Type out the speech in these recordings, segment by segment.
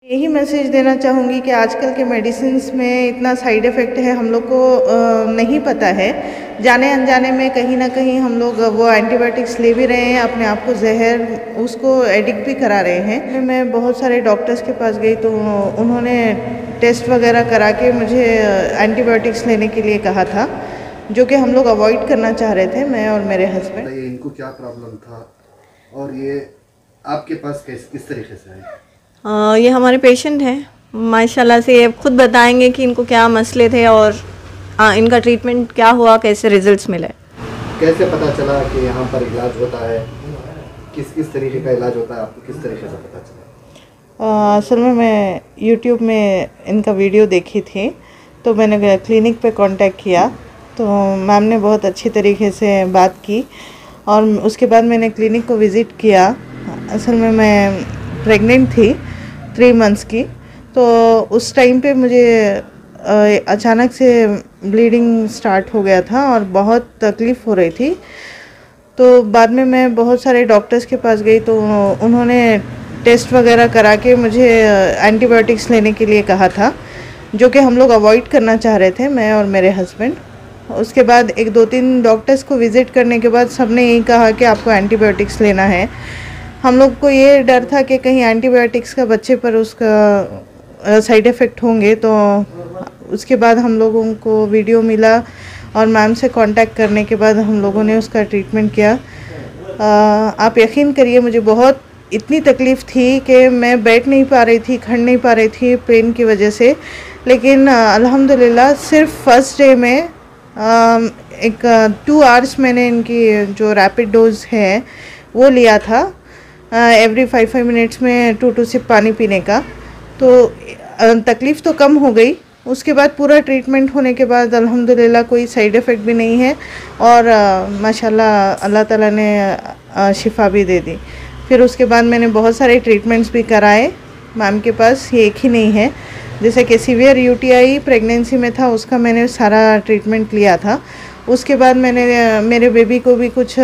यही मैसेज देना चाहूँगी कि आजकल के मेडिसिन्स में इतना साइड इफ़ेक्ट है, हम लोग को नहीं पता है। जाने अनजाने में कहीं ना कहीं हम लोग वो एंटीबायोटिक्स ले भी रहे हैं, अपने आप को जहर उसको एडिक्ट भी करा रहे हैं। मैं बहुत सारे डॉक्टर्स के पास गई तो उन्होंने टेस्ट वगैरह करा के मुझे एंटीबायोटिक्स लेने के लिए कहा था, जो कि हम लोग अवॉइड करना चाह रहे थे, मैं और मेरे हस्बैंड। इनको क्या प्रॉब्लम था और ये आपके पास किस तरीके से आए? ये हमारे पेशेंट हैं, माशाल्लाह से ये खुद बताएंगे कि इनको क्या मसले थे और इनका ट्रीटमेंट क्या हुआ, कैसे रिजल्ट्स मिले। कैसे पता चला कि यहाँ पर इलाज होता है, किस तरीके का इलाज होता है, आपको किस तरीके से पता चला? असल में मैं YouTube में इनका वीडियो देखी थी, तो मैंने क्लिनिक पे कांटेक्ट किया, तो मैम ने बहुत अच्छी तरीके से बात की और उसके बाद मैंने क्लिनिक को विज़िट किया। असल में मैं प्रेग्नेंट थी 3 मंथ्स की, तो उस टाइम पे मुझे अचानक से ब्लीडिंग स्टार्ट हो गया था और बहुत तकलीफ़ हो रही थी। तो बाद में मैं बहुत सारे डॉक्टर्स के पास गई तो उन्होंने टेस्ट वगैरह करा के मुझे एंटीबायोटिक्स लेने के लिए कहा था, जो कि हम लोग अवॉइड करना चाह रहे थे, मैं और मेरे हस्बैंड। उसके बाद 1-2-3 डॉक्टर्स को विज़िट करने के बाद सबने यही कहा कि आपको एंटीबायोटिक्स लेना है। हम लोग को ये डर था कि कहीं एंटीबायोटिक्स का बच्चे पर उसका साइड इफ़ेक्ट होंगे, तो उसके बाद हम लोगों को वीडियो मिला और मैम से कांटेक्ट करने के बाद हम लोगों ने उसका ट्रीटमेंट किया। आप यकीन करिए, मुझे बहुत इतनी तकलीफ़ थी कि मैं बैठ नहीं पा रही थी, खड़ नहीं पा रही थी पेन की वजह से, लेकिन अल्हम्दुलिल्लाह सिर्फ फर्स्ट डे में एक 2 आवर्स मैंने इनकी जो रैपिड डोज है वो लिया था, एवरी 5-5 मिनट्स में 2 सिप पानी पीने का, तो तकलीफ़ तो कम हो गई। उसके बाद पूरा ट्रीटमेंट होने के बाद अल्हम्दुलिल्लाह कोई साइड इफ़ेक्ट भी नहीं है और माशाल्लाह अल्लाह ताला ने शिफा भी दे दी। फिर उसके बाद मैंने बहुत सारे ट्रीटमेंट्स भी कराए मैम के पास, ये एक ही नहीं है। जैसे कि सीवियर यूटीआई प्रेगनेंसी में था, उसका मैंने सारा ट्रीटमेंट लिया था। उसके बाद मैंने मेरे बेबी को भी कुछ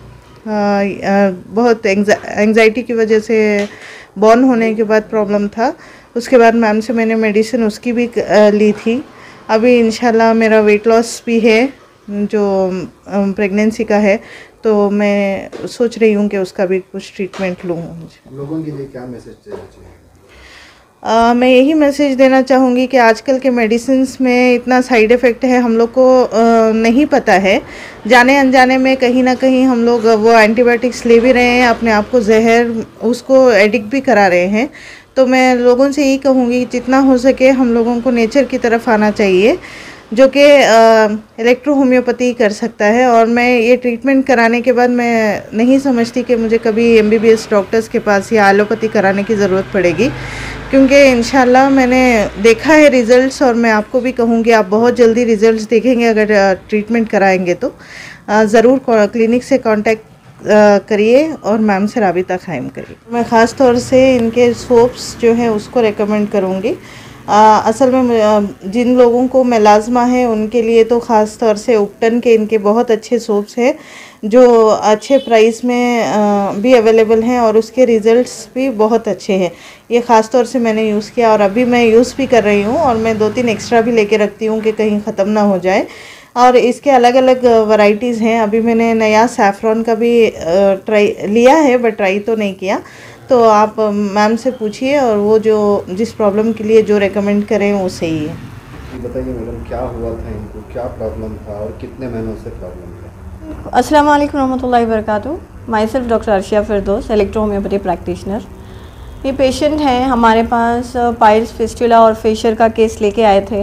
बहुत एंग्जाइटी की वजह से बॉर्न होने के बाद प्रॉब्लम था, उसके बाद मैम से मैंने मेडिसिन उसकी भी ली थी। अभी इंशाल्लाह मेरा वेट लॉस भी है जो प्रेगनेंसी का है, तो मैं सोच रही हूँ कि उसका भी कुछ ट्रीटमेंट लूँ। लोगों के लिए क्या मैसेज देना चाहिए? मैं यही मैसेज देना चाहूँगी कि आजकल के मेडिसिन्स में इतना साइड इफ़ेक्ट है, हम लोग को नहीं पता है। जाने अनजाने में कहीं ना कहीं हम लोग वो एंटीबायोटिक्स ले भी रहे हैं, अपने आप को जहर उसको एडिक्ट भी करा रहे हैं। तो मैं लोगों से यही कहूँगी जितना हो सके हम लोगों को नेचर की तरफ आना चाहिए, जो कि इलेक्ट्रो होम्योपैथी कर सकता है। और मैं ये ट्रीटमेंट कराने के बाद मैं नहीं समझती कि मुझे कभी MBBS डॉक्टर्स के पास या एलोपैथी कराने की ज़रूरत पड़ेगी, क्योंकि इंशाल्लाह मैंने देखा है रिज़ल्ट्स और मैं आपको भी कहूँगी आप बहुत जल्दी रिज़ल्ट्स देखेंगे अगर ट्रीटमेंट कराएंगे तो। ज़रूर क्लिनिक से कांटेक्ट करिए और मैम से राबिता कायम करिए। मैं ख़ास तौर से इनके सोप्स जो है उसको रेकमेंड करूँगी। असल में जिन लोगों को मेलाज़मा है उनके लिए तो ख़ास तौर से उपटन के इनके बहुत अच्छे सोप्स हैं जो अच्छे प्राइस में भी अवेलेबल हैं और उसके रिज़ल्ट्स भी बहुत अच्छे हैं। ये ख़ास तौर से मैंने यूज़ किया और अभी मैं यूज़ भी कर रही हूँ और मैं 2-3 एक्स्ट्रा भी लेके रखती हूँ कि कहीं ख़त्म ना हो जाए। और इसके अलग अलग वैरायटीज़ हैं। अभी मैंने नया सैफ़रॉन का भी ट्राई लिया है, बट ट्राई तो नहीं किया। तो आप मैम से पूछिए और वो जो जिस प्रॉब्लम के लिए जो रेकमेंड करें वो सही है। बताइए मैडम, क्या हुआ था इनको, क्या प्रॉब्लम था और कितने महीनों से प्रॉब्लम था? अस्सलाम वालेकुम रहमतुल्लाहि व बरकातुहू। Myself doctor Arshiya Firdaus, electro homeopathy practitioner. ये पेशेंट हैं हमारे पास, पाइल्स, फिस्टुला और फेशियर का केस लेके आए थे।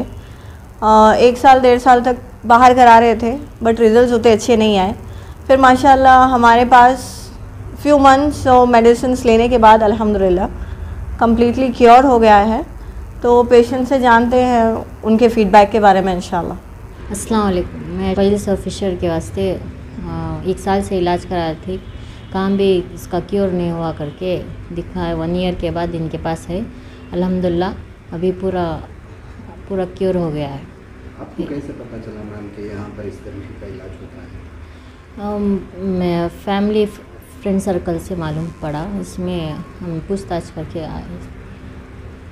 1 साल 1.5 साल तक बाहर करा रहे थे, बट रिज़ल्ट उतने अच्छे नहीं आए। फिर माशाल्लाह हमारे पास फ्यू मंथ्स मेडिसिन लेने के बाद अल्हम्दुलिल्लाह कम्प्लीटली क्योर हो गया है। तो पेशेंट से जानते हैं उनके फ़ीडबैक के बारे में इंशाल्लाह। अस्सलाम वालेकुम। मैं पाइल्स और फिशर के वास्ते 1 साल से इलाज करा रही थी, काम भी इसका क्योर नहीं हुआ करके दिखा। 1 ईयर के बाद इनके पास है, अल्हम्दुलिल्लाह अभी पूरा क्योर हो गया है। आपको कैसे पता चला मैम कि यहाँ पर इस तरीके का इलाज होता है? मैं फैमिली फ्रेंड सर्कल से मालूम पड़ा, इसमें हम पूछताछ करके आए।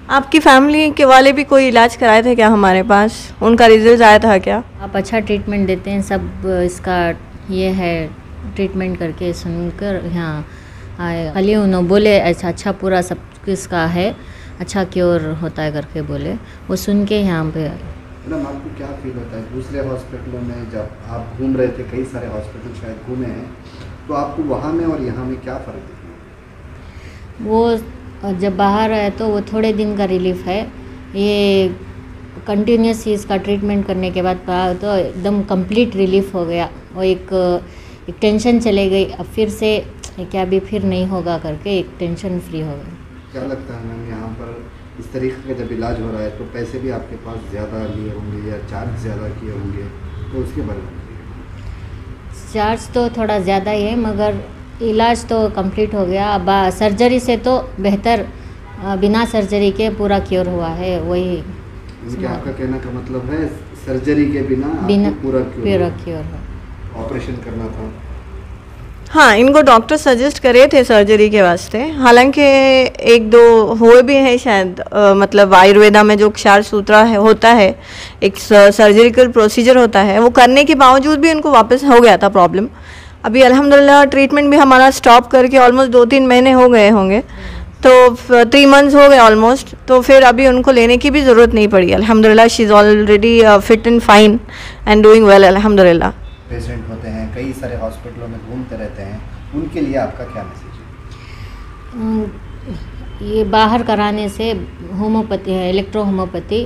आपकी फैमिली के वाले भी कोई इलाज कराए थे क्या हमारे पास? उनका रिजल्ट आया था क्या? आप अच्छा ट्रीटमेंट देते हैं, सब इसका ये है ट्रीटमेंट करके सुनकर यहाँ आए। खाली उन्होंने बोले अच्छा पूरा सब किसका है, अच्छा क्योर होता है करके बोले, वो सुन के यहाँ पे आए। मैडम आपको क्या फील होता है दूसरे हॉस्पिटलों में जब आप घूम रहे थे, कई सारे हॉस्पिटल शायद घूमे हैं, तो आपको वहाँ में और यहाँ में क्या फ़र्क दिखा? वो जब बाहर आए तो वो थोड़े दिन का रिलीफ है, ये कंटिन्यूस इसका ट्रीटमेंट करने के बाद तो एकदम कंप्लीट रिलीफ हो गया। और एक टेंशन चले गई, अब फिर से क्या भी फिर नहीं होगा करके एक टेंशन फ्री हो गई। क्या लगता है मैम यहाँ पर इस तरीके का जब इलाज हो रहा है तो पैसे भी आपके पास ज़्यादा लिए होंगे या चार्ज ज़्यादा किए होंगे, तो उसके बारे में? चार्ज तो थोड़ा ज़्यादा ही है मगर इलाज तो कंप्लीट हो गया। अब सर्जरी से तो बेहतर बिना सर्जरी के पूरा क्योर हुआ है। वही आपका कहने का मतलब है सर्जरी के बिना पूरा क्योर है, ऑपरेशन करना था। हाँ, इनको डॉक्टर सजेस्ट करे थे सर्जरी के वास्ते, हालांकि एक दो हुए भी हैं शायद। मतलब आयुर्वेदा में जो क्षार सूत्रा है होता है, एक सर्जरिकल प्रोसीजर होता है, वो करने के बावजूद भी उनको वापस हो गया था प्रॉब्लम। अभी अल्हम्दुलिल्लाह ट्रीटमेंट भी हमारा स्टॉप करके ऑलमोस्ट 2-3 महीने हो गए होंगे, तो 3 मंथ्स हो गए ऑलमोस्ट। तो फिर अभी उनको लेने की भी ज़रूरत नहीं पड़ी अल्हम्दुलिल्लाह। She is already fit and fine and doing well अल्हम्दुलिल्लाह। पेशेंट होते हैं कई सारे हॉस्पिटलों में घूमते रहते हैं, उनके लिए आपका क्या मैसेज है? ये बाहर कराने से होम्योपैथी है, इलेक्ट्रो होम्योपैथी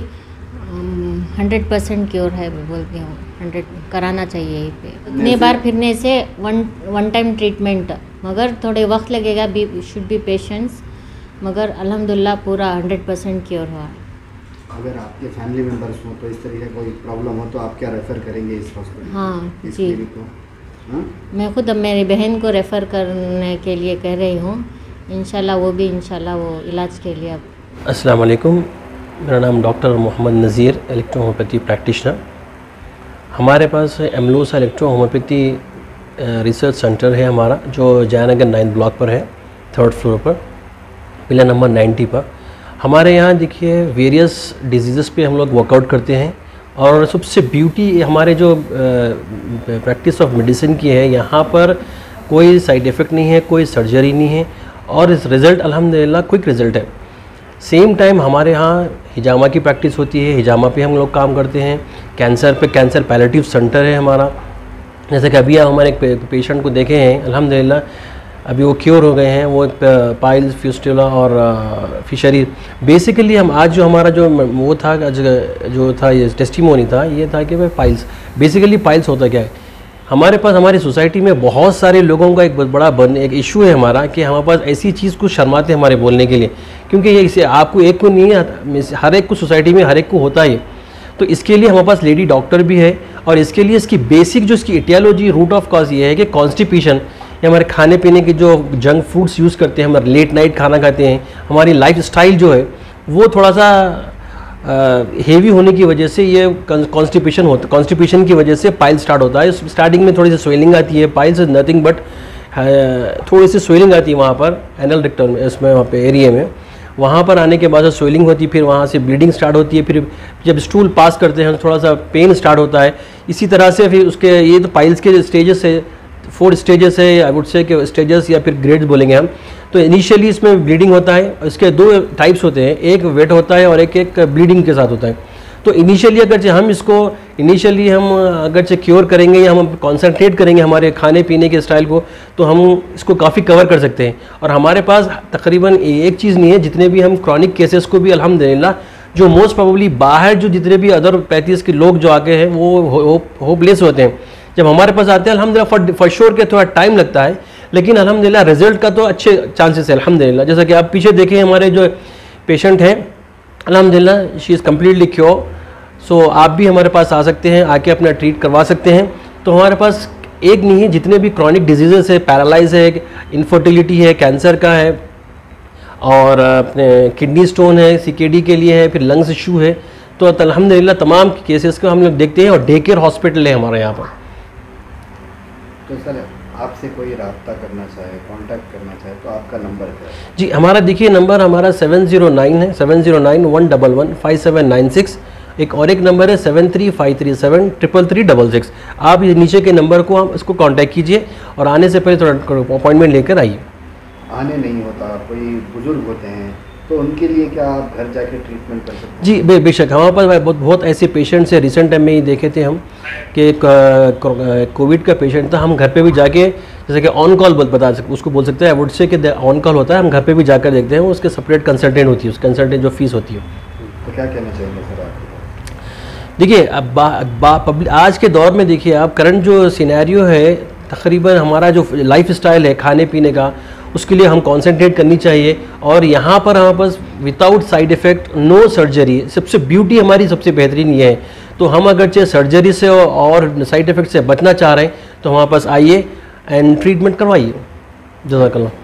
100% क्योर है बोलती हूँ। 100 कराना चाहिए यहीं पे। इतने बार फिरने से वन टाइम ट्रीटमेंट, मगर थोड़े वक्त लगेगा, शुड बी पेशेंस, मगर अल्हम्दुलिल्लाह पूरा 100% क्योर हुआ। अगर आपके फैमिली मेम्बर्स हो तो इस तरीके का कोई प्रॉब्लम हो तो आप क्या रेफ़र करेंगे इस हॉस्पिटल? हाँ इस जी, क्लिनिक को? हाँ? मैं खुद अब मेरी बहन को रेफ़र करने के लिए कह रही हूँ। इंशाल्लाह वो इलाज के लिए। अस्सलाम वालेकुम, मेरा नाम doctor Mohammad Nazir, electro homeopathy practitioner. हमारे पास एमलोसा इलेक्ट्रो होम्योपैथी रिसर्च सेंटर है हमारा, जो जयनगर 9 ब्लॉक पर है, 3rd फ्लोर पर, पिलर नंबर 90 पर। हमारे यहाँ देखिए वेरियस डिजीज़ पे हम लोग वर्कआउट करते हैं, और सबसे ब्यूटी हमारे जो प्रैक्टिस ऑफ मेडिसिन की है, यहाँ पर कोई साइड इफ़ेक्ट नहीं है, कोई सर्जरी नहीं है, और इस रिज़ल्ट अल्हम्दुलिल्लाह क्विक रिज़ल्ट है। सेम टाइम हमारे यहाँ हिजामा की प्रैक्टिस होती है, हिजामा पे हम लोग काम करते हैं। कैंसर पे कैंसर पैलेटिव सेंटर है हमारा। जैसे कि अभी आप हमारे एक पेशेंट को देखे हैं, अल्हम्दुलिल्लाह अभी वो क्योर हो गए हैं। वो पाइल्स, फिस्टुला और फिशरी। बेसिकली हम आज जो हमारा जो वो था, जो था ये टेस्टिमोनी था, ये था कि भाई पाइल्स, बेसिकली पाइल्स होता क्या है। हमारे पास हमारी सोसाइटी में बहुत सारे लोगों का एक बड़ा एक इशू है हमारा, कि हमारे पास ऐसी चीज़ कुछ शर्माते हैं हमारे बोलने के लिए, क्योंकि ये इसे आपको एक को नहीं है, हर एक को सोसाइटी में हर एक को होता है। तो इसके लिए हमारे पास लेडी डॉक्टर भी है, और इसके लिए इसकी बेसिक जो इसकी एटियोलॉजी, रूट ऑफ कॉज ये है कि कॉन्स्टिपेशन, या हमारे खाने पीने के जो जंक फूड्स यूज़ करते हैं, हमारे लेट नाइट खाना खाते हैं, हमारी लाइफ स्टाइल जो है वो थोड़ा सा हेवी होने की वजह से ये कॉन्स्टिपेशन होता है। कॉन्स्टिपेशन की वजह से पाइल स्टार्ट होता है। स्टार्टिंग में थोड़ी सी स्वेलिंग आती है, पाइल्स इज नथिंग बट थोड़ी सी स्वेलिंग आती है वहाँ पर एनल रेक्टम में, इसमें वहाँ पे एरिया में। वहाँ पर आने के बाद स्वेलिंग होती है, फिर वहाँ से ब्लीडिंग स्टार्ट होती है, फिर जब स्टूल पास करते हैं थोड़ा सा पेन स्टार्ट होता है। इसी तरह से फिर उसके ये तो पाइल्स के स्टेजेस है, 4 स्टेजेस है, आई वुड से कि स्टेजेस या फिर ग्रेड्स बोलेंगे हम। तो इनिशियली इसमें ब्लीडिंग होता है। इसके 2 टाइप्स होते हैं, एक वेट होता है और एक ब्लीडिंग के साथ होता है। तो इनिशियली अगरचे हम इसको अगरचे क्योर करेंगे या हम कॉन्सेंट्रेट करेंगे हमारे खाने पीने के स्टाइल को, तो हम इसको काफ़ी कवर कर सकते हैं। और हमारे पास तकरीबन एक चीज़ नहीं है, जितने भी हम क्रॉनिक केसेस को भी अल्हम्दुलिल्लाह, जो मोस्ट प्रोबेबली बाहर जो जितने भी अदर पैथीज के लोग जो आके हैं वो होपलेस होते हैं, जब हमारे पास आते हैं अल्हम्दुलिल्लाह फॉर श्योर के थोड़ा टाइम लगता है, लेकिन अल्हम्दुलिल्लाह रिजल्ट का तो अच्छे चांसेस है अल्हम्दुलिल्लाह। जैसा कि आप पीछे देखें हमारे जो पेशेंट हैं, अल्हम्दुलिल्लाह she is completely cure. So आप भी हमारे पास आ सकते हैं, आके अपना ट्रीट करवा सकते हैं। तो हमारे पास एक नहीं है, जितने भी क्रॉनिक डिजीज़ेस है, पैरालाइज है, इनफर्टिलिटी है, कैंसर का है, और अपने किडनी स्टोन है, CKD के लिए है, फिर लंग्स इशू है, तो अल्हम्दुलिल्लाह तमाम केसेस को हम लोग देखते हैं। और डे केयर हॉस्पिटल है हमारे यहाँ पर। तो सर आपसे कोई रब्ता करना चाहे, कांटेक्ट करना चाहे, तो आप आपका नंबर है? जी हमारा देखिए नंबर हमारा 709 है, 7091115796। एक और एक नंबर है 7353733366। आप ये नीचे के नंबर को आप इसको कांटेक्ट कीजिए और आने से पहले थोड़ा अपॉइंटमेंट लेकर आइए। आने नहीं होता, कोई बुजुर्ग होते हैं तो उनके लिए क्या आप घर जाके ट्रीटमेंट कर सकते हैं? जी बेशक, हमारे पास बहुत ऐसे पेशेंट्स हैं, रिसेंट टाइम में ही देखे थे हम कि एक कोविड का पेशेंट था। हम घर पे भी जाके जैसे कि ऑन कॉल बता सकते, उसको बोल सकते हैं, वुड से कि ऑन कॉल होता है, हम घर पे भी जाकर देखते हैं, उसके सेपरेट कंसल्टेंट होती है, उस कंसल्टेंट जो फीस होती है। तो क्या कहना चाहेंगे सर आप? देखिए अब आज के दौर में देखिए आप करंट जो सिनेरियो है, तकरीबन हमारा जो लाइफ स्टाइल है खाने पीने का, उसके लिए हम कॉन्सेंट्रेट करनी चाहिए। और यहाँ पर हमारे पास without side effect no surgery, सबसे ब्यूटी हमारी सबसे बेहतरीन ये है। तो हम अगर चाहे सर्जरी से और साइड इफ़ेक्ट से बचना चाह रहे हैं तो हमारे पास आइए एंड ट्रीटमेंट करवाइए। जज़ाकल्लाह।